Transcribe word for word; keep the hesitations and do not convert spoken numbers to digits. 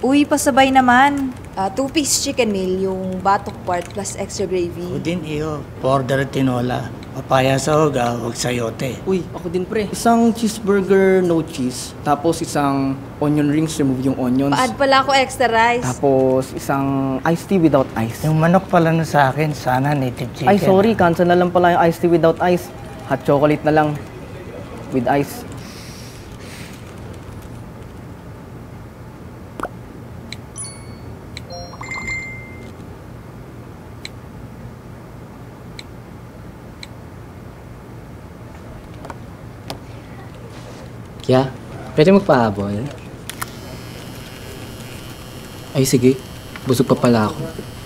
Uy, pasabay naman. Uh, two-piece chicken meal, yung batok part plus extra gravy. Ako din, iyo. Order tinola. Papaya sa hoga, huwag sayote. Uy, ako din pre. Isang cheeseburger, no cheese. Tapos isang onion rings, remove yung onions. Pa-add pala ako extra rice. Tapos isang iced tea without ice. Yung manok pala na sa akin, sana native chicken. Ay, sorry. Cancel na lang pala yung iced tea without ice. Hot chocolate na lang. With ice. Kaya, pwede magpahabol? Ay sige, busog pa pala ako.